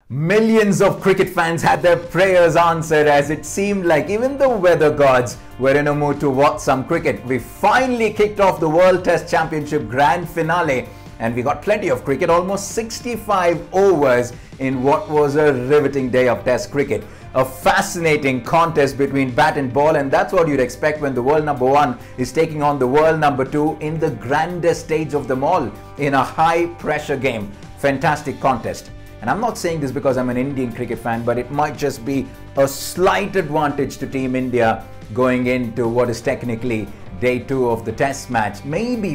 Millions of cricket fans had their prayers answered as it seemed like even the weather gods were in a mood to watch some cricket. We finally kicked off the World Test Championship Grand Finale and we got plenty of cricket, almost 65 overs in what was a riveting day of Test cricket. A fascinating contest between bat and ball, and that's what you'd expect when the world number one is taking on the world number two in the grandest stage of them all in a high pressure game. Fantastic contest. And I'm not saying this because I'm an Indian cricket fan, but it might just be a slight advantage to Team India going into what is technically day two of the test match. Maybe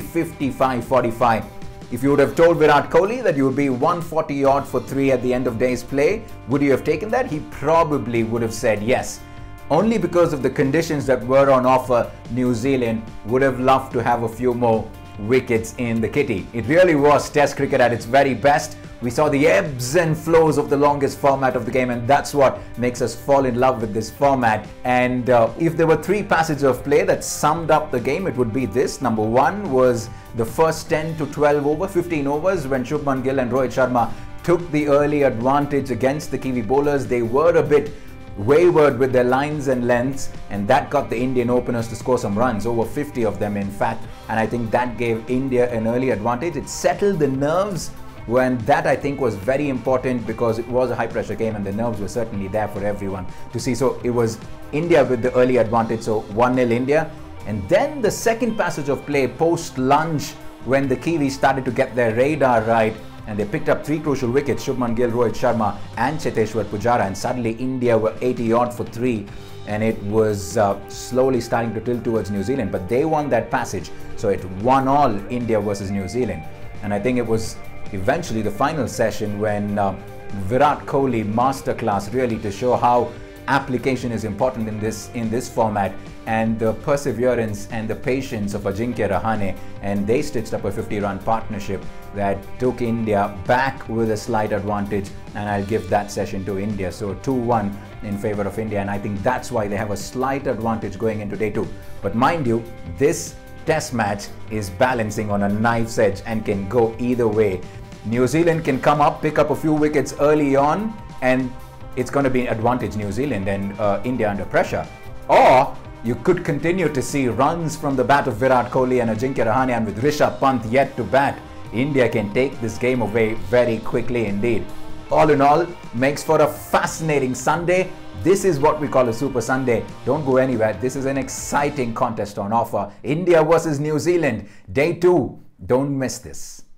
55-45. If you would have told Virat Kohli that you would be 140 odd for 3 at the end of day's play, would you have taken that? He probably would have said yes. Only because of the conditions that were on offer, New Zealand would have loved to have a few more wickets in the kitty. It really was Test cricket at its very best. We saw the ebbs and flows of the longest format of the game, and that's what makes us fall in love with this format. And if there were 3 passages of play that summed up the game, it would be this. Number 1 was the first 10 to 12 over, 15 overs when Shubman Gill and Rohit Sharma took the early advantage against the Kiwi bowlers. They were a bit wavered with their lines and lengths, and that got the Indian openers to score some runs, over 50 of them in fact, and I think that gave India an early advantage. It settled the nerves, and that I think was very important because it was a high pressure game and the nerves were certainly there for everyone to see. So it was India with the early advantage, so 1-0 India. And then the second passage of play post lunch, when the Kiwis started to get their radar right and they picked up 3 crucial wickets, Shubman Gill, Rohit Sharma and Cheteshwar Pujara, and suddenly India were 80 odd for 3 and it was slowly starting to tilt towards New Zealand, but they won that passage, so it 1-all India versus New Zealand. And I think it was eventually the final session when Virat Kohli masterclass, really to show how application is important in this format, and the perseverance and the patience of Ajinkya Rahane, and they stitched up a 50-run partnership that took India back with a slight advantage, and I'll give that session to India. So 2-1 in favor of India, and I think that's why they have a slight advantage going into day 2. But mind you, this test match is balancing on a knife's edge and can go either way. New Zealand can come up, pick up a few wickets early on, and it's going to be advantage New Zealand and India under pressure. Or you could continue to see runs from the bat of Virat Kohli and Ajinkya Rahane, and with Rishabh Pant yet to bat, India can take this game away very quickly indeed. All in all, makes for a fascinating Sunday. This is what we call a Super Sunday. Don't go anywhere. This is an exciting contest on offer. India versus New Zealand, day 2. Don't miss this.